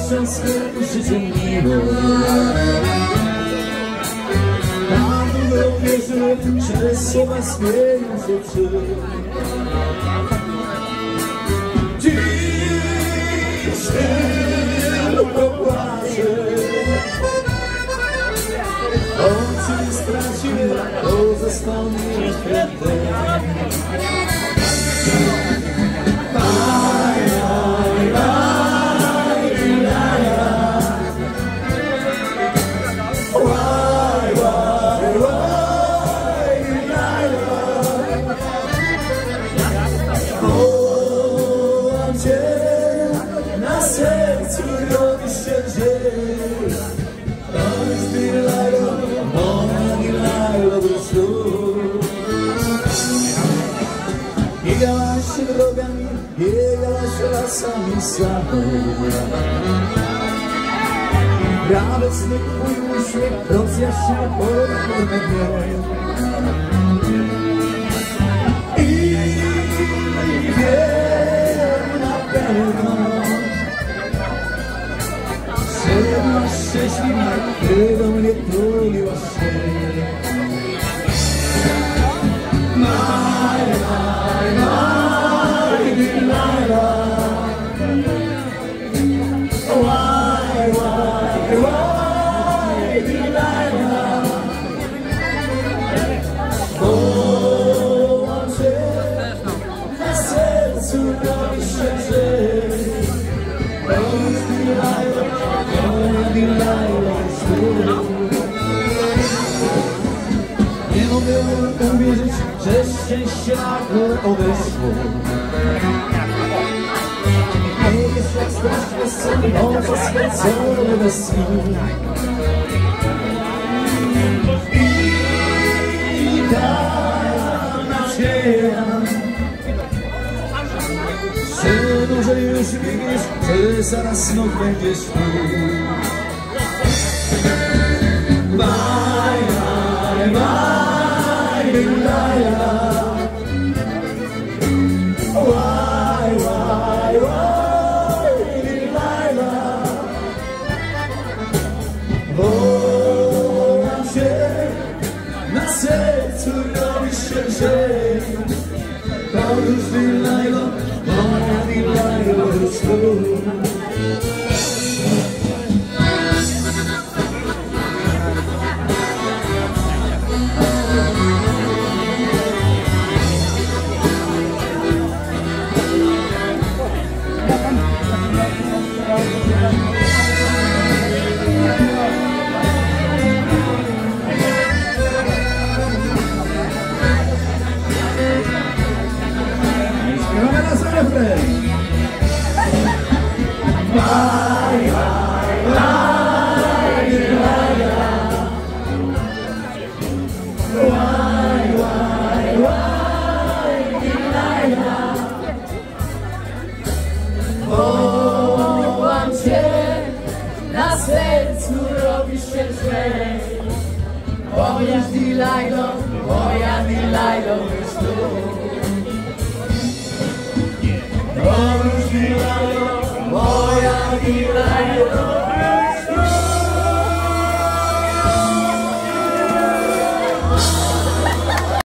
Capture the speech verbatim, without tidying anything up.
miłością swym życiem miło. Na długo wierzyłem, że słowa zmienią się przy. Dziś tylko płaczę, oczy straciłem, to został mi święty. Biegałaś drogami, biegałaś lasami samą. Radosny twój uśmiech rozjaśniał pokorne dnie. I wiem na pewno, że byłaś szczęśliwa, gdy do mnie tuliłaś się. Nie mogę uwierzyć, że szczęście nagle odeszło. Nie wiesz, jak strasznie są noce spędzone bez snu. I ta nadzieja, że dłużej już biegniesz, że zaraz znów będziesz tu. Bye, bye, bye, Delilah. Why, why, why, Delilah? Wołam cię, na sercu robisz się lżej. To już Delilah, moja Delilah, już tu. Wołam cię, na sercu robisz się lżej. Moja Delilah, moja Delilah, już tu. Moja Delilah, moja Delilah.